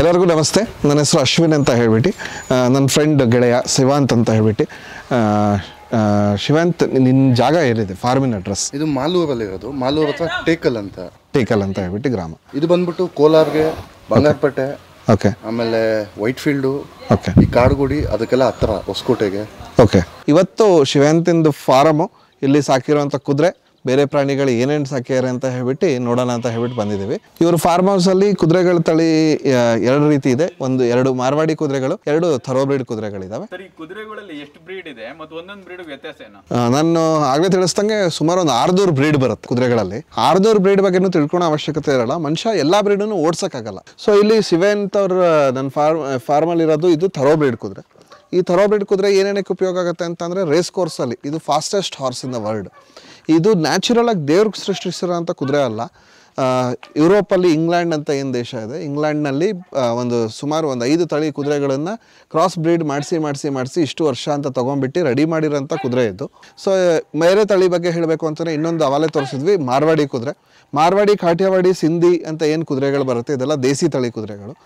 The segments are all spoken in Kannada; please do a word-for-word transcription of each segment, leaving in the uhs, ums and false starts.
ಎಲ್ಲರಿಗೂ ನಮಸ್ತೆ. ನನ್ನ ಹೆಸರು ಅಶ್ವಿನ್ ಅಂತ ಹೇಳ್ಬಿಟ್ಟು, ನನ್ನ ಫ್ರೆಂಡ್ ಗೆಳೆಯ ಶಿವಾಂತ್ ಅಂತ ಹೇಳ್ಬಿಟ್ಟು. ಶಿವಾಂತ್, ನಿನ್ನ ಜಾಗ ಏನಿದೆ, ಫಾರ್ಮಿನ ಅಡ್ರೆಸ್? ಇದು ಮಾಲೂರಲ್ಲಿ ಇರೋದು. ಮಾಲೂರು ಅಥವಾ ಟೇಕಲ್ ಅಂತ ಟೇಕಲ್ ಅಂತ ಹೇಳ್ಬಿಟ್ಟು ಗ್ರಾಮ. ಇದು ಬಂದ್ಬಿಟ್ಟು ಕೋಲಾರ್ಗೆ, ಬಂಗಾರಪೇಟೆ, ಓಕೆ, ಆಮೇಲೆ ವೈಟ್ ಫೀಲ್ಡು, ಓಕೆ, ಈ ಕಾಡುಗುಡಿ ಅದಕ್ಕೆಲ್ಲ ಹತ್ರ, ಹೊಸಕೋಟೆಗೆ. ಓಕೆ, ಇವತ್ತು ಶಿವಾಂತಿಂದು ಫಾರಮು, ಇಲ್ಲಿ ಸಾಕಿರುವಂಥ ಕುದುರೆ, ಬೇರೆ ಪ್ರಾಣಿಗಳು ಏನೇನು ಸಾಕ್ಯಾರೆ ಅಂತ ಹೇಳ್ಬಿಟ್ಟು ನೋಡೋಣ ಅಂತ ಹೇಳ್ಬಿಟ್ಟು ಬಂದಿದ್ದೀವಿ. ಇವರು ಫಾರ್ಮ್ ಹೌಸಲ್ಲಿ ಕುದುರೆಗಳ ತಳಿ ಎರಡು ರೀತಿ ಇದೆ. ಒಂದು ಎರಡು ಮಾರ್ವಾಡಿ ಕುದುರೆಗಳು, ಎರಡು ಥರೋಬ್ರೀಡ್ ಕುದುರೆಗಳಿದಾವೆ. ಸರ್, ಈ ಕುದುರೆಗಳಲ್ಲಿ ಎಷ್ಟು ಬ್ರೀಡ್ ಇದೆ ಮತ್ತು ಒಂದೊಂದು ಬ್ರೀಡ್ ವ್ಯತ್ಯಾಸ ಏನು? ನಾನು ಆಗಲೇ ತಿಳಿಸ್ದಂಗೆ ಸುಮಾರು ಒಂದು ಆರ್ನೂರು ಬ್ರೀಡ್ ಬರುತ್ತೆ ಕುದುರೆಗಳಲ್ಲಿ. ಆರ್ನೂರು ಬ್ರೀಡ್ ಬಗ್ಗೆನೂ ತಿಳ್ಕೊಳ್ಳೋ ಅವಶ್ಯಕತೆ ಇರಲ್ಲ. ಮನುಷ್ಯ ಎಲ್ಲಾ ಬ್ರೀಡನ್ನು ಓಡ್ಸಕ್ಕಾಗಲ್ಲ. ಸೊ ಇಲ್ಲಿ ಶಿವಾಂತ್ ಅವ್ರ ನನ್ನ ಫಾರ್ಮ್ ಫಾರ್ಮಲ್ಲಿ ಇರೋದು ಇದು ಥರೋಬ್ರೀಡ್ ಕುದುರೆ. ಈ ಥರೋಬ್ರೀಡ್ ಕುದುರೆ ಏನೇನಕ್ಕೆ ಉಪಯೋಗ ಆಗುತ್ತೆ ಅಂತಂದರೆ, ರೇಸ್ ಕೋರ್ಸಲ್ಲಿ ಇದು fastest horse in the world. ಇದು ನ್ಯಾಚುರಲ್ ಆಗಿ ದೇವ್ರಿಗೆ ಸೃಷ್ಟಿಸಿರೋಂಥ ಕುದುರೆ ಅಲ್ಲ. ಯುರೋಪಲ್ಲಿ ಇಂಗ್ಲೆಂಡ್ ಅಂತ ಏನು ದೇಶ ಇದೆ, ಇಂಗ್ಲೆಂಡ್ನಲ್ಲಿ ಒಂದು ಸುಮಾರು ಒಂದು ಐದು ತಳಿ ಕುದುರೆಗಳನ್ನು ಕ್ರಾಸ್ ಬ್ರೀಡ್ ಮಾಡಿಸಿ ಮಾಡಿಸಿ ಮಾಡಿಸಿ ಇಷ್ಟು ವರ್ಷ ಅಂತ ತೊಗೊಂಡ್ಬಿಟ್ಟು ರೆಡಿ ಮಾಡಿರೋಂಥ ಕುದುರೆ ಇದು. ಸೊ ಬೇರೆ ತಳಿ ಬಗ್ಗೆ ಹೇಳಬೇಕು ಅಂತಂದರೆ, ಇನ್ನೊಂದು ಅವಾಲೆ ತೋರಿಸಿದ್ವಿ, ಮಾರ್ವಾಡಿ ಕುದುರೆ. ಮಾರ್ವಾಡಿ, ಕಾಠಿಯಾವಾಡಿ, ಸಿಂಧಿ ಅಂತ ಏನು ಕುದುರೆಗಳು ಬರುತ್ತೆ, ಇದೆಲ್ಲ ದೇಸಿ ತಳಿ ಕುದುರೆಗಳು.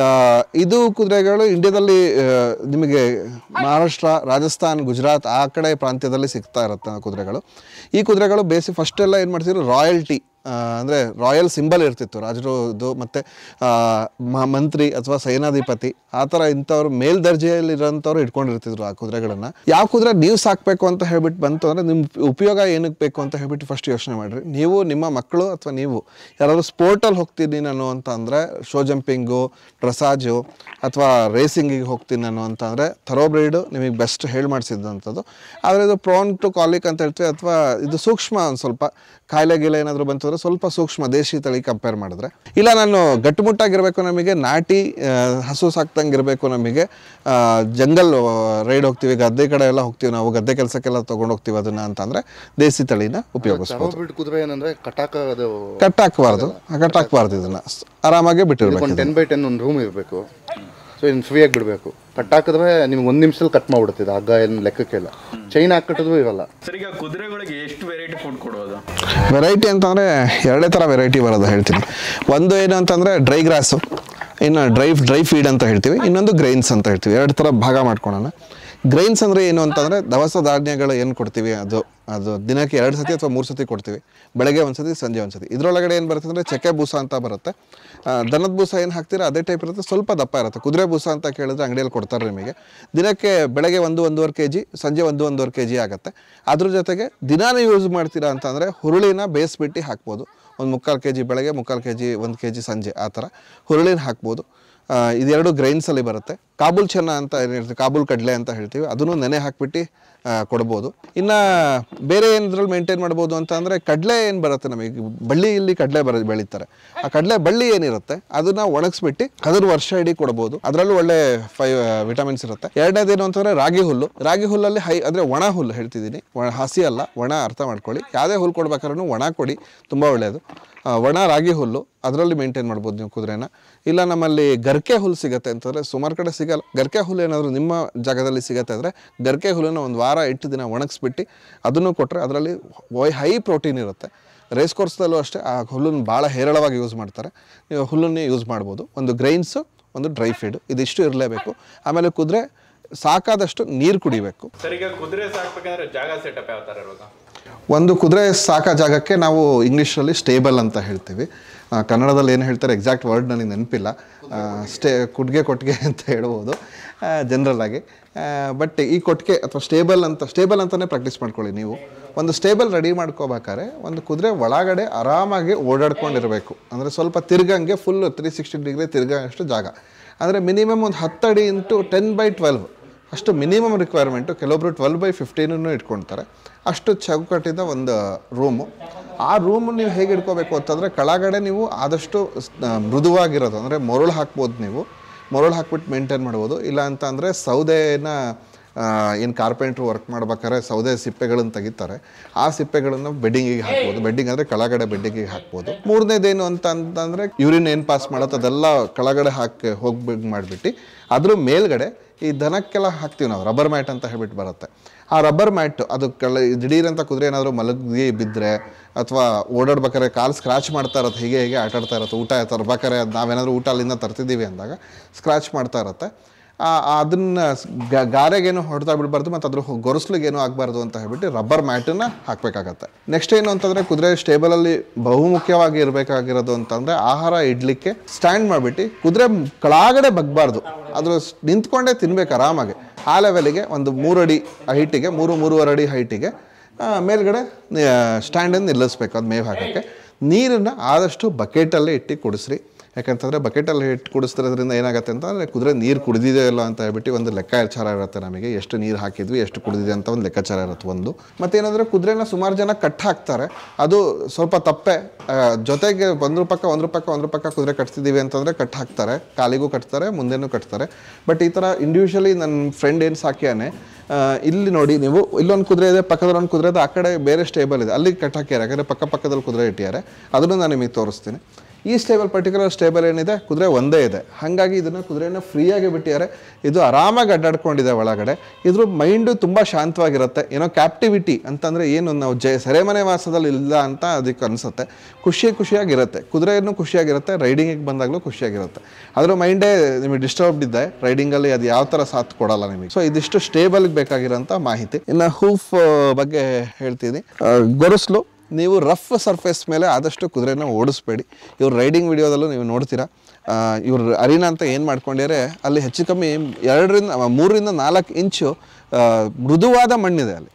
ಇದು ಕುದುರೆಗಳು ಇಂಡಿಯಾದಲ್ಲಿ ನಿಮಗೆ ಮಹಾರಾಷ್ಟ್ರ, ರಾಜಸ್ಥಾನ್, ಗುಜರಾತ್ ಆ ಕಡೆ ಪ್ರಾಂತ್ಯದಲ್ಲಿ ಸಿಗ್ತಾ ಇರುತ್ತೆ ಕುದುರೆಗಳು. ಈ ಕುದುರೆಗಳು ಬೇಸಿ ಫಸ್ಟೆಲ್ಲ ಏನು ಮಾಡ್ತಿದ್ರು, ರಾಯಲ್ಟಿ ಅಂದರೆ ರಾಯಲ್ ಸಿಂಬಲ್ ಇರ್ತಿತ್ತು ರಾಜರದು, ಮತ್ತು ಮಂತ್ರಿ ಅಥವಾ ಸೇನಾಧಿಪತಿ ಆ ಥರ ಇಂಥವ್ರು ಮೇಲ್ದರ್ಜೆಯಲ್ಲಿರೋಂಥವ್ರು ಇಟ್ಕೊಂಡಿರ್ತಿದ್ರು ಆ ಕುದುರೆಗಳನ್ನು. ಯಾವ ಕುದುರೆ ನೀವು ಸಾಕಬೇಕು ಅಂತ ಹೇಳ್ಬಿಟ್ಟು ಬಂತು ಅಂದರೆ, ನಿಮ್ಮ ಉಪಯೋಗ ಏನಕ್ಕೆ ಬೇಕು ಅಂತ ಹೇಳ್ಬಿಟ್ಟು ಫಸ್ಟ್ ಯೋಚನೆ ಮಾಡಿರಿ. ನೀವು, ನಿಮ್ಮ ಮಕ್ಕಳು ಅಥವಾ ನೀವು ಯಾರಾದರೂ ಸ್ಪೋರ್ಟಲ್ಲಿ ಹೋಗ್ತೀನಿ ನಾನು ಅಂತ ಅಂದರೆ, ಶೋ ಜಂಪಿಂಗು, ಡ್ರೆಸ್ಸಾಜು ಅಥವಾ ರೇಸಿಂಗಿಗೆ ಹೋಗ್ತೀನಿ ನಾನು ಅಂತ ಅಂದರೆ, ಥರೋಬ್ರೀಡು ನಿಮಗೆ ಬೆಸ್ಟ್ ಹೇಳಿ ಮಾಡಿಸಿದಂಥದ್ದು. ಆದರೆ ಇದು ಪ್ರೋನ್ ಟು ಕಾಲಿಕ್ ಅಂತ ಹೇಳ್ತೀವಿ, ಅಥವಾ ಇದು ಸೂಕ್ಷ್ಮ, ಒಂದು ಸ್ವಲ್ಪ ಕಾಯಿಲೆ ಗೀಲೆ ಏನಾದರೂ ಬಂತಂದರೆ ಸ್ವಲ್ಪ ಸೂಕ್ಷ್ಮ ದೇಶಿ ತಳಿ ಕಂಪೇರ್ ಮಾಡಿದ್ರೆ. ಇಲ್ಲ ನಾನು ಗಟ್ಟುಮುಟ್ಟಾಗಿರಬೇಕು, ನಮಗೆ ನಾಟಿ ಹಸು ಸಾಕ್ತಂಗೆ ಇರಬೇಕು, ನಮಗೆ ಜಂಗಲ್ ರೈಡ್ ಹೋಗ್ತೀವಿ, ಗದ್ದೆ ಕಡೆ ಎಲ್ಲ ಹೋಗ್ತೀವಿ, ನಾವು ಗದ್ದೆ ಕೆಲಸಕ್ಕೆಲ್ಲ ತೊಗೊಂಡು ಹೋಗ್ತೀವಿ ಅದನ್ನು ಅಂತಂದರೆ ದೇಸಿ ತಳಿನ ಉಪಯೋಗಿಸ್ಬೋದು. ಕುದುರೆ ಏನಂದರೆ ಕಟ್ಟಾಕ ಕಟ್ಟಾಕಬಾರ್ದು ಕಟ್ಟಾಕಬಾರ್ದು ಇದನ್ನು ಆರಾಮಾಗಿ ಬಿಟ್ಟಿರ್ಬೇಕು. ಟೆನ್ ಬೈ ಟೆನ್ ಒಂದು ರೂಮ್ ಇರಬೇಕು. ಸೊ ಇದನ್ನು ಫ್ರೀಯಾಗಿ ಬಿಡಬೇಕು. ಕಟ್ಟಾಕಿದ್ರೆ ನಿಮ್ಗೆ ಒಂದು ನಿಮಿಷದಲ್ಲಿ ಕಟ್ ಮಾಡಿಬಿಡ್ತಿದೆ, ಹಗ್ಗ ಏನು ಲೆಕ್ಕಕ್ಕೆಲ್ಲ. ಚೈನ್ ಹಾಕಿಟ್ಟಿದ್ರು ಇರಲ್ಲ. ಸರ್, ಈಗ ಕುದುರೆಗಳಿಗೆ ಎಷ್ಟು ವೆರೈಟಿ ಫುಡ್ ಕೊಡೋದು? ವೆರೈಟಿ ಅಂತಂದರೆ ಎರಡೇ ಥರ ವೆರೈಟಿ ಬರೋದು ಹೇಳ್ತೀನಿ. ಒಂದು ಏನು ಅಂತಂದರೆ ಡ್ರೈ ಗ್ರಾಸು, ಇನ್ನು ಡ್ರೈ ಡ್ರೈ ಫೀಡ್ ಅಂತ ಹೇಳ್ತೀವಿ, ಇನ್ನೊಂದು ಗ್ರೈನ್ಸ್ ಅಂತ ಹೇಳ್ತೀವಿ. ಎರಡು ಥರ ಭಾಗ ಮಾಡ್ಕೊಳ್ಳೋಣ. ಗ್ರೈನ್ಸ್ ಅಂದರೆ ಏನು ಅಂತಂದರೆ, ದವಸ ಧಾನ್ಯಗಳು ಏನು ಕೊಡ್ತೀವಿ ಅದು ಅದು ದಿನಕ್ಕೆ ಎರಡು ಸತಿ ಅಥವಾ ಮೂರು ಸತಿ ಕೊಡ್ತೀವಿ. ಬೆಳಗ್ಗೆ ಒಂದು ಸತಿ, ಸಂಜೆ ಒಂದು ಸತಿ. ಇದರೊಳಗಡೆ ಏನು ಬರುತ್ತೆ ಅಂದರೆ, ಚಕ್ಕೆ ಬೂಸ ಅಂತ ಬರುತ್ತೆ. ದನದ ಬೂಸ ಏನು ಹಾಕ್ತೀರಾ ಅದೇ ಟೈಪ್ ಇರುತ್ತೆ, ಸ್ವಲ್ಪ ದಪ್ಪ ಇರುತ್ತೆ. ಕುದುರೆ ಬೂಸ ಅಂತ ಕೇಳಿದ್ರೆ ಅಂಗಡಿಯಲ್ಲಿ ಕೊಡ್ತಾರೆ ನಿಮಗೆ. ದಿನಕ್ಕೆ ಬೆಳಗ್ಗೆ ಒಂದು ಒಂದೂವರೆ ಕೆ ಜಿ, ಸಂಜೆ ಒಂದು ಒಂದೂವರೆ ಕೆ ಜಿ ಆಗುತ್ತೆ. ಅದ್ರ ಜೊತೆಗೆ ದಿನಾನೇ ಯೂಸ್ ಮಾಡ್ತೀರಾ ಅಂತಂದರೆ, ಹುರುಳಿನ ಬೇಯಿಸ್ಬಿಟ್ಟು ಹಾಕ್ಬೋದು. ಒಂದು ಮುಕ್ಕಾಲು ಕೆ ಜಿ ಬೆಳಗ್ಗೆ, ಮುಕ್ಕಾಲು ಕೆ ಜಿ ಒಂದು ಕೆ ಜಿ ಸಂಜೆ, ಆ ಥರ ಹುರುಳಿನ ಹಾಕ್ಬೋದು. ಇದೆರಡು ಗ್ರೈನ್ಸಲ್ಲಿ ಬರುತ್ತೆ. ಕಾಬೂಲ್ ಚೆನ್ನ ಅಂತ ಏನು ಹೇಳ್ತೀವಿ, ಕಾಬೂಲ್ ಕಡಲೆ ಅಂತ ಹೇಳ್ತೀವಿ, ಅದನ್ನು ನೆನೆ ಹಾಕ್ಬಿಟ್ಟು ಕೊಡ್ಬೋದು. ಇನ್ನು ಬೇರೆ ಏನಿದ್ರಲ್ಲಿ ಮೇಂಟೈನ್ ಮಾಡ್ಬೋದು ಅಂತ ಅಂದರೆ, ಕಡಲೆ ಏನು ಬರುತ್ತೆ ನಮಗೆ, ಬಳ್ಳಿ ಇಲ್ಲಿ ಕಡಲೆ ಬರ ಬೆಳೀತಾರೆ. ಆ ಕಡಲೆ ಬಳ್ಳಿ ಏನಿರುತ್ತೆ ಅದನ್ನು ಒಣಗಿಸ್ಬಿಟ್ಟು ಅದ್ರ ವರ್ಷ ಇಡೀ ಕೊಡ್ಬೋದು. ಅದರಲ್ಲೂ ಒಳ್ಳೆ ಫೈ ವಿಟಮಿನ್ಸ್ ಇರುತ್ತೆ. ಎರಡನೇದೇನು ಅಂತಂದರೆ ರಾಗಿ ಹುಲ್ಲು. ರಾಗಿ ಹುಲ್ಲಲ್ಲಿ ಹೈ ಅಂದರೆ ಒಣ ಹುಲ್ಲು ಹೇಳ್ತಿದ್ದೀನಿ, ಒಣ ಹಸಿ ಅಲ್ಲ, ಒಣ ಅರ್ಥ ಮಾಡ್ಕೊಳ್ಳಿ. ಯಾವುದೇ ಹುಲ್ಲು ಕೊಡ್ಬೇಕಾದ್ರೂ ಒಣ ಕೊಡಿ, ತುಂಬ ಒಳ್ಳೆಯದು. ಒಣ ರಾಗಿ ಹುಲ್ಲು ಅದರಲ್ಲಿ ಮೇಂಟೈನ್ ಮಾಡ್ಬೋದು ನೀವು ಕುದುರೆನ. ಇಲ್ಲ ನಮ್ಮಲ್ಲಿ ಗರ್ಕೆ ಹುಲ್ಲು ಸಿಗುತ್ತೆ ಅಂತಂದರೆ, ಸುಮಾರು ಕಡೆ ಸಿಗಲ್ಲ. ಗರ್ಕೆ ಹುಲ್ಲು ಏನಾದರೂ ನಿಮ್ಮ ಜಾಗದಲ್ಲಿ ಸಿಗುತ್ತೆ ಅಂದರೆ, ಗರ್ಕೆ ಹುಲ್ಲನ್ನು ಒಂದು ವಾರ ಎಂಟು ದಿನ ಒಣಗಿಸ್ಬಿಟ್ಟು ಅದನ್ನು ಕೊಟ್ಟರೆ ಅದರಲ್ಲಿ ಹೈ ಪ್ರೋಟೀನ್ ಇರುತ್ತೆ. ರೇಸ್ ಕೋರ್ಸ್ದಲ್ಲೂ ಅಷ್ಟೇ ಆ ಹುಲ್ಲನ್ನು ಭಾಳ ಹೇರಳವಾಗಿ ಯೂಸ್ ಮಾಡ್ತಾರೆ. ನೀವು ಹುಲ್ಲನ್ನೇ ಯೂಸ್ ಮಾಡ್ಬೋದು. ಒಂದು ಗ್ರೈನ್ಸು, ಒಂದು ಡ್ರೈ ಫೀಡು, ಇದಿಷ್ಟು ಇರಲೇಬೇಕು. ಆಮೇಲೆ ಕುದುರೆ ಸಾಕಾದಷ್ಟು ನೀರು ಕುಡಿಬೇಕು. ಸರ್, ಈಗ ಕುದುರೆ ಸಾಕ್ಬೇಕಂದ್ರೆ ಜಾಗ ಸೆಟಪ್ ಯಾವ ಥರ ಇರೋದು? ಒಂದು ಕುದುರೆ ಸಾಕೋ ಜಾಗಕ್ಕೆ ನಾವು ಇಂಗ್ಲೀಷಲ್ಲಿ ಸ್ಟೇಬಲ್ ಅಂತ ಹೇಳ್ತೀವಿ. ಕನ್ನಡದಲ್ಲಿ ಏನು ಹೇಳ್ತಾರೆ ಎಕ್ಸಾಕ್ಟ್ ವರ್ಡ್ ನನಗೆ ನೆನಪಿಲ್ಲ. ಸ್ಟೇ ಕುಡ್ಗೆ ಕೊಟ್ಟಿಗೆ ಅಂತ ಹೇಳ್ಬೋದು ಜನರಲ್ಲಾಗಿ. ಬಟ್ ಈ ಕೊಟ್ಟಿಗೆ ಅಥವಾ ಸ್ಟೇಬಲ್ ಅಂತ ಸ್ಟೇಬಲ್ ಅಂತಲೇ ಪ್ರಾಕ್ಟೀಸ್ ಮಾಡ್ಕೊಳ್ಳಿ ನೀವು. ಒಂದು ಸ್ಟೇಬಲ್ ರೆಡಿ ಮಾಡ್ಕೋಬೇಕಾದ್ರೆ ಒಂದು ಕುದುರೆ ಒಳಗಡೆ ಆರಾಮಾಗಿ ಓಡಾಡ್ಕೊಂಡಿರಬೇಕು. ಅಂದರೆ ಸ್ವಲ್ಪ ತಿರ್ಗಂಗೆ ಫುಲ್ ತ್ರೀ ಸಿಕ್ಸ್ಟಿ ಡಿಗ್ರಿ ತಿರ್ಗೋಷ್ಟು ಜಾಗ. ಅಂದರೆ ಮಿನಿಮಮ್ ಒಂದು ಹತ್ತು ಅಡಿ ಇಂಟು ಟೆನ್ ಬೈ ಟ್ವೆಲ್ವ್ ಅಷ್ಟು ಮಿನಿಮಮ್ ರಿಕ್ವೈರ್ಮೆಂಟು. ಕೆಲವೊಬ್ಬರು ಟ್ವೆಲ್ ಬೈ ಫಿಫ್ಟೀನನ್ನು ಇಟ್ಕೊಳ್ತಾರೆ. ಅಷ್ಟು ಚೌಕಟ್ಟಿದ ಒಂದು ರೂಮು. ಆ ರೂಮು ನೀವು ಹೇಗೆ ಇಟ್ಕೋಬೇಕು ಅಂತಂದರೆ, ಕೆಳಗಡೆ ನೀವು ಆದಷ್ಟು ಮೃದುವಾಗಿರೋದು ಅಂದರೆ ಮೊರಳು ಹಾಕ್ಬೋದು. ನೀವು ಮೊರಳು ಹಾಕ್ಬಿಟ್ಟು ಮೇಂಟೈನ್ ಮಾಡ್ಬೋದು. ಇಲ್ಲ ಅಂತ ಅಂದರೆ ಸೌದೆನ ಏನು ಕಾರ್ಪೆಂಟ್ರು ವರ್ಕ್ ಮಾಡ್ಬೇಕಾದ್ರೆ ಸೌದೆ ಸಿಪ್ಪೆಗಳನ್ನು ತೆಗಿತಾರೆ, ಆ ಸಿಪ್ಪೆಗಳನ್ನು ಬೆಡ್ಡಿಂಗಿಗೆ ಹಾಕ್ಬೋದು. ಬೆಡ್ಡಿಂಗ್ ಅಂದರೆ ಕೆಳಗಡೆ ಬೆಡ್ಡಿಂಗಿಗೆ ಹಾಕ್ಬೋದು. ಮೂರನೇದೇನು ಅಂತ ಅಂತಂದರೆ, ಯೂರಿನ್ ಏನು ಪಾಸ್ ಮಾಡುತ್ತೆ ಅದೆಲ್ಲ ಕೆಳಗಡೆ ಹಾಕಿ ಹೋಗ್ಬೇಕು ಮಾಡಿಬಿಟ್ಟು ಅದ್ರ ಮೇಲ್ಗಡೆ ಈ ದನಕ್ಕೆಲ್ಲ ಹಾಕ್ತೀವಿ ನಾವು, ರಬ್ಬರ್ ಮ್ಯಾಟ್ ಅಂತ ಹೇಳ್ಬಿಟ್ಟು ಬರುತ್ತೆ. ಆ ರಬ್ಬರ್ ಮ್ಯಾಟ್ ಅದು ಕಳ್ಳ ದಿಢೀರಂತ ಕುದುರೆ ಏನಾದರೂ ಮಲಗಿ ಬಿದ್ದರೆ ಅಥವಾ ಓಡಾಡ್ಬೇಕಾದ್ರೆ ಕಾಲು ಸ್ಕ್ರಾಚ್ ಮಾಡ್ತಾ ಇರತ್ತೆ, ಹೀಗೆ ಹೀಗೆ ಆಟಾಡ್ತಾ ಇರುತ್ತೆ, ಊಟ ತರ್ಬೇಕಾದ್ರೆ ಅದು ನಾವೇನಾದರೂ ಊಟ ಅಲ್ಲಿಂದ ತರ್ತಿದ್ದೀವಿ ಅಂದಾಗ ಸ್ಕ್ರಾಚ್ ಮಾಡ್ತಾ ಇರುತ್ತೆ. ಅದನ್ನು ಗಾರೆಗೇನು ಹೊಡೆತಾ ಬಿಡಬಾರ್ದು ಮತ್ತು ಅದ್ರ ಗೊರಸ್ಲಿಗೇನು ಆಗಬಾರ್ದು ಅಂತ ಹೇಳ್ಬಿಟ್ಟು ರಬ್ಬರ್ ಮ್ಯಾಟನ್ನು ಹಾಕಬೇಕಾಗತ್ತೆ. ನೆಕ್ಸ್ಟ್ ಏನು ಅಂತಂದರೆ ಕುದುರೆ ಸ್ಟೇಬಲಲ್ಲಿ ಬಹುಮುಖ್ಯವಾಗಿ ಇರಬೇಕಾಗಿರೋದು ಅಂತಂದರೆ ಆಹಾರ ಇಡಲಿಕ್ಕೆ ಸ್ಟ್ಯಾಂಡ್ ಮಾಡಿಬಿಟ್ಟು ಕುದುರೆ ಕೆಳಗಡೆ ಬಗ್ಬಾರ್ದು, ಅದ್ರ ನಿಂತ್ಕೊಂಡೇ ತಿನ್ಬೇಕು ಆರಾಮಾಗಿ. ಆ ಲೆವೆಲಿಗೆ ಒಂದು ಮೂರು ಅಡಿ ಹೈಟಿಗೆ ಮೂರು ಮೂರುವರೆ ಅಡಿ ಹೈಟಿಗೆ ಮೇಲ್ಗಡೆ ಸ್ಟ್ಯಾಂಡನ್ನು ನಿಲ್ಲಿಸ್ಬೇಕು ಅದು ಮೇವು ಹಾಕೋಕ್ಕೆ. ನೀರನ್ನು ಆದಷ್ಟು ಬಕೆಟಲ್ಲೇ ಇಟ್ಟು ಕುಡಿಸ್ರಿ. ಯಾಕಂತಂದರೆ ಬಕೆಟಲ್ಲಿ ಇಟ್ಟು ಕುಡಿಸ್ತಿರೋದ್ರಿಂದ ಏನಾಗುತ್ತೆ ಅಂತಂದರೆ ಕುದುರೆ ನೀರು ಕುಡಿದಿದೆ ಇಲ್ಲ ಅಂತ ಹೇಳ್ಬಿಟ್ಟು ಒಂದು ಲೆಕ್ಕಾಚಾರ ಇರುತ್ತೆ ನಮಗೆ, ಎಷ್ಟು ನೀರು ಹಾಕಿದ್ವಿ ಎಷ್ಟು ಕುಡಿದಿದೆ ಅಂತ ಒಂದು ಲೆಕ್ಕಾಚಾರ ಇರುತ್ತೆ ಒಂದು. ಮತ್ತೇನಂದರೆ ಕುದುರೆನ ಸುಮಾರು ಜನ ಕಟ್ಟು ಹಾಕ್ತಾರೆ, ಅದು ಸ್ವಲ್ಪ ತಪ್ಪೆ. ಜೊತೆಗೆ ಒಂದು ರೂಪಾಯಿ ಒಂದು ರೂಪಾಯಿ ಒಂದು ರೂಪಾಯಿ ಕುದುರೆ ಕಟ್ತಿದ್ದೀವಿ ಅಂತಂದರೆ ಕಟ್ಟು ಹಾಕ್ತಾರೆ, ಕಾಲಿಗೂ ಕಟ್ತಾರೆ ಮುಂದೆನೂ ಕಟ್ತಾರೆ. ಬಟ್ ಈ ಥರ ಇಂಡಿವಿಜುವಲಿ ನನ್ನ ಫ್ರೆಂಡ್ ಏನು ಸಾಕ್ಯಾನೆ, ಇಲ್ಲಿ ನೋಡಿ ನೀವು ಇಲ್ಲೊಂದು ಕುದುರೆ ಇದೆ, ಪಕ್ಕದಲ್ಲಿ ಒಂದು ಕುದುರೆ ಇದೆ, ಆ ಕಡೆ ಬೇರೆ ಸ್ಟೇಬಲ್ ಇದೆ, ಅಲ್ಲಿ ಕಟ್ಟು ಹಾಕ್ಯಾರೆ. ಯಾಕಂದರೆ ಪಕ್ಕ ಪಕ್ಕದಲ್ಲಿ ಕುದುರೆ ಇಟ್ಟಿದ್ದಾರೆ, ಅದನ್ನು ನಾನು ನಿಮಗೆ ತೋರಿಸ್ತೀನಿ. ಈ ಸ್ಟೇಬಲ್ ಪರ್ಟಿಕ್ಯುಲರ್ ಸ್ಟೇಬಲ್ ಏನಿದೆ ಕುದುರೆ ಒಂದೇ ಇದೆ, ಹಾಗಾಗಿ ಇದನ್ನು ಕುದುರೆನ ಫ್ರೀಯಾಗಿ ಬಿಟ್ಟಿದ್ದಾರೆ. ಇದು ಆರಾಮಾಗಿ ಅಡ್ಡಾಡ್ಕೊಂಡಿದೆ ಒಳಗಡೆ. ಇದ್ರ ಮೈಂಡು ತುಂಬ ಶಾಂತವಾಗಿರುತ್ತೆ. ಏನೋ ಕ್ಯಾಪ್ಟಿವಿಟಿ ಅಂತಂದರೆ ಏನು ನಾವು ಜ ಸೆರೆಮನೆ ವಾಸದಲ್ಲಿ ಇಲ್ಲ ಅಂತ ಅದಕ್ಕೆ ಅನಿಸುತ್ತೆ. ಖುಷಿ ಖುಷಿಯಾಗಿರುತ್ತೆ, ಕುದುರೆಯನ್ನು ಖುಷಿಯಾಗಿರುತ್ತೆ, ರೈಡಿಂಗಿಗೆ ಬಂದಾಗಲೂ ಖುಷಿಯಾಗಿರುತ್ತೆ. ಅದರ ಮೈಂಡೇ ನಿಮಗೆ ಡಿಸ್ಟರ್ಬ್ಡ್ ಇದ್ದೆ ರೈಡಿಂಗಲ್ಲಿ ಅದು ಯಾವ ಥರ ಸಾಥ್ ಕೊಡಲ್ಲ ನಿಮಗೆ. ಸೊ ಇದಿಷ್ಟು ಸ್ಟೇಬಲ್ಗೆ ಬೇಕಾಗಿರೋಂಥ ಮಾಹಿತಿ. ಇನ್ನು ಹೂಫ್ ಬಗ್ಗೆ ಹೇಳ್ತೀನಿ. ಗೊರಸ್ಲು ನೀವು ರಫ್ ಸರ್ಫೇಸ್ ಮೇಲೆ ಆದಷ್ಟು ಕುದುರೆನ ಓಡಿಸ್ಬೇಡಿ. ಇವ್ರು ರೈಡಿಂಗ್ ವಿಡಿಯೋದಲ್ಲೂ ನೀವು ನೋಡ್ತೀರಾ, ಇವ್ರು ಅರಿನಾ ಅಂತ ಏನು ಮಾಡ್ಕೊಂಡಿದ್ದಾರೆ, ಅಲ್ಲಿ ಹೆಚ್ಚು ಕಮ್ಮಿ ಎರಡರಿಂದ ಮೂರರಿಂದ ನಾಲ್ಕು ಇಂಚು ಮೃದುವಾದ ಮಣ್ಣಿದೆ ಅಲ್ಲಿ.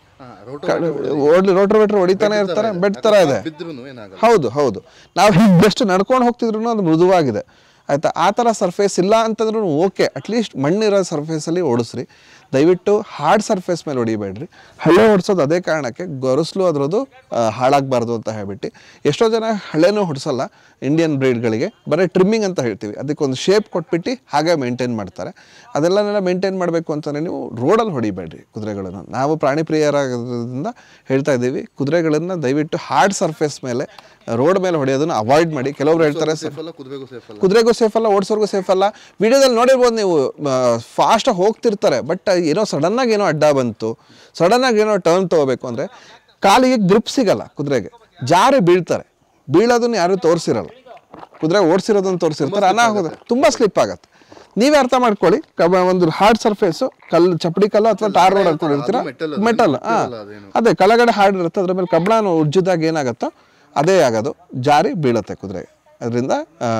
ಓಡ್ಲಿ ರೋಟೋವೇಟರ್ ಹೊಡಿತಾನೆ ಇರ್ತಾರೆ, ಬೆಡ್ ಥರ ಇದೆ. ಹೌದು ಹೌದು ನಾವು ಬೆಸ್ಟ್ ನಡ್ಕೊಂಡು ಹೋಗ್ತಿದ್ರು ಅದು ಮೃದುವಾಗಿದೆ ಆಯಿತಾ. ಆ ಥರ ಸರ್ಫೇಸ್ ಇಲ್ಲ ಅಂತಂದ್ರೂ ಓಕೆ, ಅಟ್ಲೀಸ್ಟ್ ಮಣ್ಣಿರೋ ಸರ್ಫೇಸಲ್ಲಿ ಓಡಿಸ್ರಿ. ದಯವಿಟ್ಟು ಹಾರ್ಡ್ ಸರ್ಫೇಸ್ ಮೇಲೆ ಹೊಡಿಬೇಡ್ರಿ. ಹಳ್ಳೆ ಹೊಡ್ಸೋದು ಅದೇ ಕಾರಣಕ್ಕೆ ಗೊರಸ್ಲು ಅದರದ್ದು ಹಾಳಾಗಬಾರ್ದು ಅಂತ ಹೇಳ್ಬಿಟ್ಟು ಎಷ್ಟೋ ಜನ ಹಳ್ಳೆನೂ ಹೊಡ್ಸಲ್ಲ ಇಂಡಿಯನ್ ಬ್ರೀಡ್ಗಳಿಗೆ, ಬರೀ ಟ್ರಿಮ್ಮಿಂಗ್ ಅಂತ ಹೇಳ್ತೀವಿ, ಅದಕ್ಕೊಂದು ಶೇಪ್ ಕೊಟ್ಬಿಟ್ಟು ಹಾಗೆ ಮೇಂಟೈನ್ ಮಾಡ್ತಾರೆ. ಅದೆಲ್ಲನೆಲ್ಲ ಮೇಂಟೈನ್ ಮಾಡಬೇಕು ಅಂತಂದರೆ ನೀವು ರೋಡಲ್ಲಿ ಹೊಡಿಬೇಡ್ರಿ ಕುದುರೆಗಳನ್ನು. ನಾವು ಪ್ರಾಣಿ ಪ್ರಿಯರಾಗೋದ್ರಿಂದ ಹೇಳ್ತಾ ಇದ್ದೀವಿ, ಕುದುರೆಗಳನ್ನು ದಯವಿಟ್ಟು ಹಾರ್ಡ್ ಸರ್ಫೇಸ್ ಮೇಲೆ ರೋಡ್ ಮೇಲೆ ಹೊಡೆಯೋದನ್ನು ಅವಾಯ್ಡ್ ಮಾಡಿ. ಕೆಲವರು ಹೇಳ್ತಾರೆ ಕುದುರೆಗೂ ಸೇಫ್ ಅಲ್ಲ, ಓಡಿಸೋರ್ಗೂ ಸೇಫ್ ಅಲ್ಲ. ವಿಡಿಯೋದಲ್ಲಿ ನೋಡಿರ್ಬೋದು ನೀವು, ಫಾಸ್ಟಾಗಿ ಹೋಗ್ತಿರ್ತಾರೆ, ಬಟ್ ಏನೋ ಸಡನ್ನಾಗಿ ಏನೋ ಅಡ್ಡ ಬಂತು, ಸಡನ್ನಾಗಿ ಏನೋ ಟರ್ನ್ ತೊಗೋಬೇಕು ಅಂದರೆ ಕಾಲಿಗೆ ಗ್ರಿಪ್ ಸಿಗಲ್ಲ, ಕುದುರೆಗೆ ಜಾರಿ ಬೀಳ್ತಾರೆ. ಬೀಳೋದನ್ನು ಯಾರು ತೋರಿಸಿರಲ್ಲ, ಕುದುರೆ ಓಡಿಸಿರೋದನ್ನು ತೋರಿಸಿರ್ತಾರೆ, ಅನಾಹುತ ತುಂಬ ಸ್ಲಿಪ್ ಆಗುತ್ತೆ. ನೀವೇ ಅರ್ಥ ಮಾಡ್ಕೊಳ್ಳಿ. ಒಂದು ಹಾರ್ಡ್ ಸರ್ಫೇಸು, ಕಲ್ಲು ಚಪ್ಪಡಿ ಕಲ್ಲು ಅಥವಾ ಟಾರ್ ರೋಡ್ ಹಾಕೊಂಡಿರ್ತೀರ, ಮೆಟಲ್, ಹಾಂ ಅದೇ ಕೆಳಗಡೆ ಹಾರ್ಡ್ ಇರುತ್ತೆ, ಅದ್ರ ಮೇಲೆ ಕಬ್ಬಣ ಉಜ್ಜಿದಾಗ ಏನಾಗುತ್ತೋ ಅದೇ ಆಗೋದು, ಜಾರಿ ಬೀಳುತ್ತೆ ಕುದುರೆ. ಅದರಿಂದ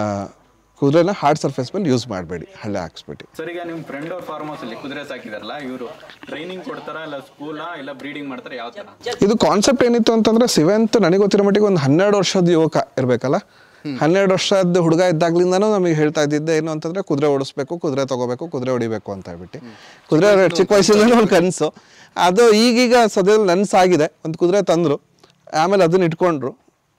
ಕುದುರೆನ ಹಾರ್ಡ್ ಸರ್ಫೇಸ್ ಮೇಲೆ ಯೂಸ್ ಮಾಡಬೇಡಿ, ಹಳ್ಳೆ ಹಾಕ್ಸ್ಬಿಟ್ಟು. ಸರ್, ಈಗ ನಿಮ್ಮ ಫ್ರೆಂಡ್ ಅವ್ರ ಫಾರ್ಮ್ ಹೌಸ್ ಅಲ್ಲಿ ಕುದುರೆ ಸಾಕಿದಾರಲ್ಲ, ಇವರು ಟ್ರೈನಿಂಗ್ ಕೊಡ್ತಾರ ಇಲ್ಲ ಸ್ಕೂಲಾ ಇಲ್ಲ ಬ್ರೀಡಿಂಗ್ ಮಾಡ್ತಾರೆ, ಯಾವ ತರ? ಇದು ಕಾನ್ಸೆಪ್ಟ್ ಏನಿತ್ತು ಅಂತಂದ್ರೆ, ಸಿವೆಂತ್ ನನಗೆ ಗೊತ್ತಿರೋ ಮಟ್ಟಿಗೆ ಒಂದು ಹನ್ನೆರಡು ವರ್ಷದ ಯುವಕ ಇರಬೇಕಲ್ಲ, ಹನ್ನೆರಡು ವರ್ಷದ ಹುಡುಗ ಇದ್ದಾಗ್ಲಿಂದನೂ ನಮಗೆ ಹೇಳ್ತಾ ಇದ್ದಿದ್ದೆ ಏನು ಅಂತಂದ್ರೆ ಕುದುರೆ ಓಡಿಸ್ಬೇಕು, ಕುದುರೆ ತಗೋಬೇಕು, ಕುದುರೆ ಹೊಡಿಬೇಕು ಅಂತ ಹೇಳ್ಬಿಟ್ಟು. ಕುದುರೆ ಚಿಕ್ಕ ವಯಸ್ಸಿಂದ ಒಂದು ಕನಸು ಅದು. ಈಗೀಗ ಸದ್ಯದಲ್ಲಿ ನನಸಾಗಿದೆ. ಒಂದು ಕುದುರೆ ತಂದರು, ಆಮೇಲೆ ಅದನ್ನ ಇಟ್ಕೊಂಡ್ರು,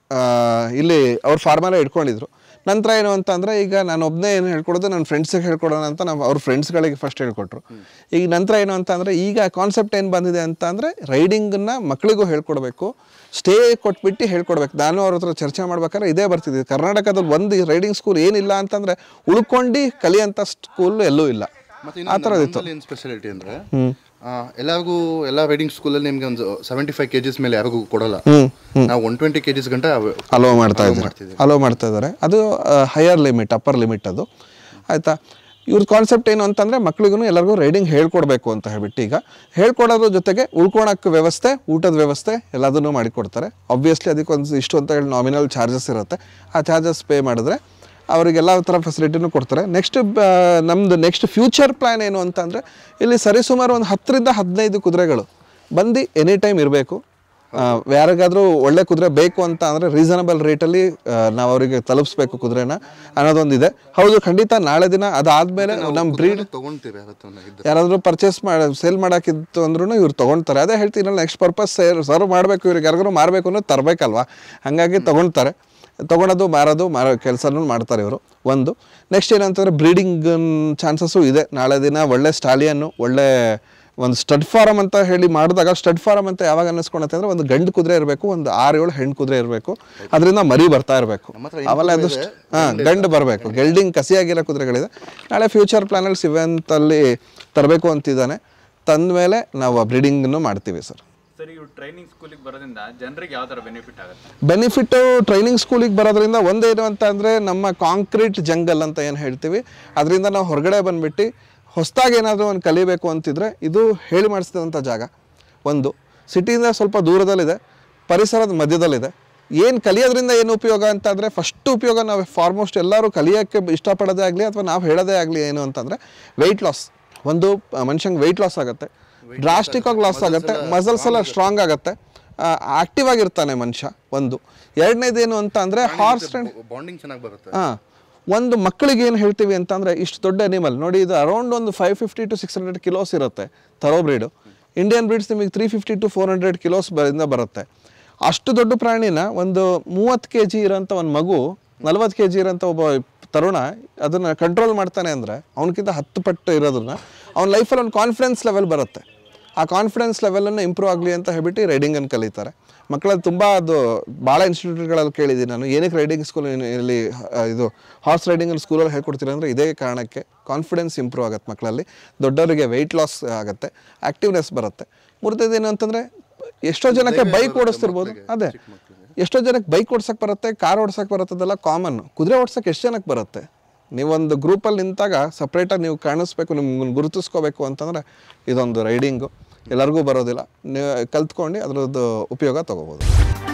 ಇಲ್ಲಿ ಅವ್ರ ಫಾರ್ಮಲ್ಲೇ ಇಟ್ಕೊಂಡಿದ್ರು. ನಂತರ ಏನು ಅಂತ ಅಂದರೆ, ಈಗ ನಾನು ಒಬ್ಬನೇ ಏನು ಹೇಳ್ಕೊಡೋದು, ನನ್ನ ಫ್ರೆಂಡ್ಸಿಗೆ ಹೇಳ್ಕೊಡೋಣ ಅಂತ ನಾವು ಅವ್ರ ಫ್ರೆಂಡ್ಸ್ಗಳಿಗೆ ಫಸ್ಟ್ ಹೇಳ್ಕೊಟ್ರು. ಈಗ ನಂತರ ಏನು ಅಂತ ಅಂದರೆ, ಈಗ ಕಾನ್ಸೆಪ್ಟ್ ಏನು ಬಂದಿದೆ ಅಂತ ಅಂದರೆ, ರೈಡಿಂಗನ್ನು ಮಕ್ಕಳಿಗೂ ಹೇಳ್ಕೊಡ್ಬೇಕು, ಸ್ಟೇ ಕೊಟ್ಬಿಟ್ಟು ಹೇಳ್ಕೊಡ್ಬೇಕು. ನಾನು ಅವ್ರ ಹತ್ರ ಚರ್ಚೆ ಮಾಡ್ಬೇಕಾದ್ರೆ ಇದೇ ಬರ್ತಿದ್ದೆ, ಕರ್ನಾಟಕದಲ್ಲಿ ಒಂದು ರೈಡಿಂಗ್ ಸ್ಕೂಲ್ ಏನಿಲ್ಲ ಅಂತಂದರೆ ಉಳ್ಕೊಂಡು ಕಲಿಯೋಂಥ ಸ್ಕೂಲ್ ಎಲ್ಲೂ ಇಲ್ಲ. ಆ ಥರದಿತ್ತು. ಏನು ಸ್ಪೆಷಾಲಿಟಿ ಅಂದರೆ, ಎಲ್ಲರಿಗೂ ಎಲ್ಲ ರೈಡಿಂಗ್ ಸ್ಕೂಲಲ್ಲಿ ನಿಮಗೆ ಒಂದು ಸೆವೆಂಟಿ ಫೈವ್ ಕೆಜಿಸ್ ಮೇಲೆ ಯಾರಿಗೂ ಕೊಡೋಲ್ಲ. ನಾವು ಒನ್ ಟ್ವೆಂಟಿ ಕೆಜಿಸ್ ಗಂಟ ಅಲೋ ಮಾಡ್ತಾ ಇದ್ದೀವಿ, ಅಲೋ ಮಾಡ್ತಾ ಇದ್ದಾರೆ. ಅದು ಹೈಯರ್ ಲಿಮಿಟ್, ಅಪ್ಪರ್ ಲಿಮಿಟ್ ಅದು, ಆಯಿತಾ. ಇವ್ರ ಕಾನ್ಸೆಪ್ಟ್ ಏನು ಅಂತಂದರೆ, ಮಕ್ಳಿಗೂ ಎಲ್ಲರಿಗೂ ರೈಡಿಂಗ್ ಹೇಳ್ಕೊಡ್ಬೇಕು ಅಂತ ಹೇಳ್ಬಿಟ್ಟು ಈಗ ಹೇಳ್ಕೊಡೋದ್ರ ಜೊತೆಗೆ ಉಳ್ಕೊಳಕ್ಕೆ ವ್ಯವಸ್ಥೆ, ಊಟದ ವ್ಯವಸ್ಥೆ ಎಲ್ಲದನ್ನೂ ಮಾಡಿಕೊಡ್ತಾರೆ. ಆಬ್ವಿಯಸ್ಲಿ ಅದಕ್ಕೊಂದು ಇಷ್ಟು ಅಂತ ಹೇಳಿ ನಾಮಿನಲ್ ಚಾರ್ಜಸ್ ಇರುತ್ತೆ. ಆ ಚಾರ್ಜಸ್ ಪೇ ಮಾಡಿದ್ರೆ ಅವರಿಗೆಲ್ಲ ಥರ ಫೆಸಿಲಿಟಿನೂ ಕೊಡ್ತಾರೆ. ನೆಕ್ಸ್ಟ್ ನಮ್ಮದು ನೆಕ್ಸ್ಟ್ ಫ್ಯೂಚರ್ ಪ್ಲ್ಯಾನ್ ಏನು ಅಂತ ಅಂದರೆ, ಇಲ್ಲಿ ಸರಿಸುಮಾರು ಒಂದು ಹತ್ತರಿಂದ ಹದಿನೈದು ಕುದುರೆಗಳು ಬಂದು ಎನಿ ಟೈಮ್ ಇರಬೇಕು. ಯಾರಿಗಾದರೂ ಒಳ್ಳೆ ಕುದುರೆ ಬೇಕು ಅಂತ ಅಂದರೆ ರೀಸನಬಲ್ ರೇಟಲ್ಲಿ ನಾವು ಅವರಿಗೆ ತಲುಪಿಸ್ಬೇಕು ಕುದುರೆನ ಅನ್ನೋದೊಂದಿದೆ. ಹೌದು, ಖಂಡಿತ ನಾಳೆ ದಿನ ಅದಾದಮೇಲೆ ನಮ್ಮ ಬ್ರೀಡ್ ತೊಗೊಳ್ತೀವಿ, ಯಾರಾದರೂ ಪರ್ಚೇಸ್ ಮಾಡಿ ಸೇಲ್ ಮಾಡೋಕ್ಕಿತ್ತು ಅಂದ್ರೂ ಇವ್ರು ತೊಗೊಳ್ತಾರೆ. ಅದೇ ಹೇಳ್ತೀನಿ, ನೆಕ್ಸ್ಟ್ ಪರ್ಪಸ್ ಸೇರ್ ಸರ್ವ್ ಮಾಡಬೇಕು, ಇವ್ರಿಗೆ ಯಾರಿಗಾರು ಮಾರಬೇಕು ಅನ್ನೋದು ತರಬೇಕಲ್ವ, ಹಾಗಾಗಿ ತೊಗೊಳ್ತಾರೆ. ತೊಗೊಳೋದು ಮಾರೋದು ಮಾರೋ ಕೆಲಸನೂ ಮಾಡ್ತಾರೆ ಇವರು. ಒಂದು ನೆಕ್ಸ್ಟ್ ಏನಂತಂದರೆ, ಬ್ರೀಡಿಂಗ್ ಚಾನ್ಸಸ್ಸು ಇದೆ. ನಾಳೆ ದಿನ ಒಳ್ಳೆ ಸ್ಟಾಲಿಯನ್ನು, ಒಳ್ಳೆ ಒಂದು ಸ್ಟಡ್ ಫಾರಮ್ ಅಂತ ಹೇಳಿ ಮಾಡಿದಾಗ, ಸ್ಟಡ್ ಫಾರಮ್ ಅಂತ ಯಾವಾಗ ಅನ್ನಿಸ್ಕೊಳತ್ತೆ ಅಂದರೆ, ಒಂದು ಗಂಡು ಕುದುರೆ ಇರಬೇಕು, ಒಂದು ಆರು ಏಳು ಹೆಣ್ಣು ಕುದುರೆ ಇರಬೇಕು, ಅದರಿಂದ ಮರಿ ಬರ್ತಾ ಇರಬೇಕು. ಅವೆಲ್ಲ ಅದಷ್ಟು ಹಾಂ ಗಂಡು ಬರಬೇಕು. ಗೆಲ್ಡಿಂಗ್ ಕಸಿಯಾಗಿರೋ ಕುದುರೆಗಳಿದೆ. ನಾಳೆ ಫ್ಯೂಚರ್ ಪ್ಲಾನಲ್ಲಿ ಸಿವೆಂತಲ್ಲಿ ತರಬೇಕು ಅಂತಿದ್ದಾನೆ. ತಂದ ಮೇಲೆ ನಾವು ಆ ಬ್ರೀಡಿಂಗನ್ನು ಮಾಡ್ತೀವಿ ಸರ್. ಸರ್ ಇವು ಟ್ರೈನಿಂಗ್ ಸ್ಕೂಲಿಗೆ ಬರೋದ್ರಿಂದ ಜನರಿಗೆ ಯಾವ ಥರ ಬೆನಿಫಿಟ್ ಆಗುತ್ತೆ? ಬೆನಿಫಿಟ್ಟು ಟ್ರೈನಿಂಗ್ ಸ್ಕೂಲಿಗೆ ಬರೋದ್ರಿಂದ ಒಂದೇನು ಅಂತ ಅಂದರೆ ನಮ್ಮ ಕಾಂಕ್ರೀಟ್ ಜಂಗಲ್ ಅಂತ ಏನು ಹೇಳ್ತೀವಿ, ಅದರಿಂದ ನಾವು ಹೊರಗಡೆ ಬಂದುಬಿಟ್ಟು ಹೊಸದಾಗಿ ಏನಾದರೂ ಒಂದು ಕಲಿಬೇಕು ಅಂತಿದ್ರೆ ಇದು ಹೇಳಿ ಮಾಡಿಸಿದಂಥ ಜಾಗ. ಒಂದು ಸಿಟಿಯಿಂದ ಸ್ವಲ್ಪ ದೂರದಲ್ಲಿದೆ, ಪರಿಸರದ ಮಧ್ಯದಲ್ಲಿದೆ. ಏನು ಕಲಿಯೋದ್ರಿಂದ ಏನು ಉಪಯೋಗ ಅಂತಂದರೆ ಫಸ್ಟ್ ಉಪಯೋಗ ನಾವು ಫಾರ್ಮೋಸ್ಟ್ ಎಲ್ಲರೂ ಕಲಿಯೋಕ್ಕೆ ಇಷ್ಟಪಡೋದೇ ಆಗಲಿ ಅಥವಾ ನಾವು ಹೇಳೋದೇ ಆಗಲಿ ಏನು ಅಂತಂದರೆ ವೆಯ್ಟ್ ಲಾಸ್. ಒಂದು ಮನುಷ್ಯಂಗೆ ವೆಯ್ಟ್ ಲಾಸ್ ಆಗುತ್ತೆ, ಡ್ರಾಸ್ಟಿಕ್ ಆಗಿ ಲಾಸ್ ಆಗುತ್ತೆ, ಮಸಲ್ಸ್ ಎಲ್ಲ ಸ್ಟ್ರಾಂಗ್ ಆಗುತ್ತೆ, ಆಕ್ಟಿವ್ ಆಗಿರ್ತಾನೆ ಮನುಷ್ಯ. ಒಂದು ಎರಡನೇದೇನು ಅಂತ ಅಂದರೆ ಹಾರ್ಸ್ ಬಾಂಡಿಂಗ್ ಚೆನ್ನಾಗಿ ಬರುತ್ತೆ. ಹಾಂ, ಒಂದು ಮಕ್ಕಳಿಗೆ ಏನು ಹೇಳ್ತೀವಿ ಅಂತಂದರೆ ಇಷ್ಟು ದೊಡ್ಡ ಅನಿಮಲ್ ನೋಡಿ, ಇದು ಅರೌಂಡ್ ಒಂದು five fifty to six hundred kilos ಇರುತ್ತೆ ಥರೋ ಬ್ರೀಡು. ಇಂಡಿಯನ್ ಬ್ರೀಡ್ಸ್ ನಿಮಗೆ three fifty to four hundred kilos ಇಂದ ಬರುತ್ತೆ. ಅಷ್ಟು ದೊಡ್ಡ ಪ್ರಾಣಿನ ಒಂದು ಮೂವತ್ತು ಕೆ ಜಿ ಇರೋಂಥ ಒಂದು ಮಗು, ನಲ್ವತ್ತು ಕೆ ಜಿ ಇರೋಂಥ ಒಬ್ಬ ತರುಣ ಅದನ್ನು ಕಂಟ್ರೋಲ್ ಮಾಡ್ತಾನೆ ಅಂದರೆ ಅವನಕ್ಕಿಂತ ಹತ್ತು ಪಟ್ಟು ಇರೋದನ್ನ ಅವ್ನ ಲೈಫಲ್ಲಿ ಒಂದು ಕಾನ್ಫಿಡೆನ್ಸ್ ಲೆವೆಲ್ ಬರುತ್ತೆ. ಆ ಕಾನ್ಫಿಡೆನ್ಸ್ ಲೆವೆಲನ್ನು ಇಂಪ್ರೂವ್ ಆಗಲಿ ಅಂತ ಹೇಳ್ಬಿಟ್ಟು ರೈಡಿಂಗನ್ನು ಕಲಿತಾರೆ ಮಕ್ಕಳಲ್ಲಿ. ತುಂಬ ಅದು ಭಾಳ ಇನ್ಸ್ಟಿಟ್ಯೂಟ್ಗಳಲ್ಲಿ ಕೇಳಿದ್ದೀನಿ ನಾನು, ಏನಕ್ಕೆ ರೈಡಿಂಗ್ ಸ್ಕೂಲ್ ಇಲ್ಲಿ ಇದು ಹಾರ್ಸ್ ರೈಡಿಂಗಲ್ಲಿ ಸ್ಕೂಲಲ್ಲಿ ಹೇಳ್ಕೊಡ್ತೀರಿ ಅಂದರೆ ಇದೇ ಕಾರಣಕ್ಕೆ. ಕಾನ್ಫಿಡೆನ್ಸ್ ಇಂಪ್ರೂವ್ ಆಗುತ್ತೆ ಮಕ್ಕಳಲ್ಲಿ, ದೊಡ್ಡವರಿಗೆ ವೆಯ್ಟ್ ಲಾಸ್ ಆಗುತ್ತೆ, ಆ್ಯಕ್ಟಿವ್ನೆಸ್ ಬರುತ್ತೆ. ಮೂರನೇದೇನು ಅಂತಂದರೆ ಎಷ್ಟೋ ಜನಕ್ಕೆ ಬೈಕ್ ಓಡಿಸ್ತಿರ್ಬೋದು, ಅದೇ ಎಷ್ಟೋ ಜನಕ್ಕೆ ಬೈಕ್ ಓಡ್ಸೋಕ್ಕೆ ಬರುತ್ತೆ, ಕಾರ್ ಓಡ್ಸೋಕ್ಕೆ ಬರುತ್ತೆ, ಅದೆಲ್ಲ ಕಾಮನ್. ಕುದುರೆ ಓಡ್ಸೋಕ್ಕೆ ಎಷ್ಟು ಜನಕ್ಕೆ ಬರುತ್ತೆ? ನೀವೊಂದು ಗ್ರೂಪಲ್ಲಿ ನಿಂತಾಗ ಸಪ್ರೇಟಾಗಿ ನೀವು ಕಾಣಿಸ್ಬೇಕು, ನಿಮ್ಗೆ ಗುರುತಿಸ್ಕೋಬೇಕು ಅಂತಂದರೆ ಇದೊಂದು ರೈಡಿಂಗು ಎಲ್ಲರಿಗೂ ಬರೋದಿಲ್ಲ. ನೀವು ಕಲ್ತ್ಕೊಂಡು ಅದರದ್ದು ಉಪಯೋಗ ತೊಗೋಬೋದು.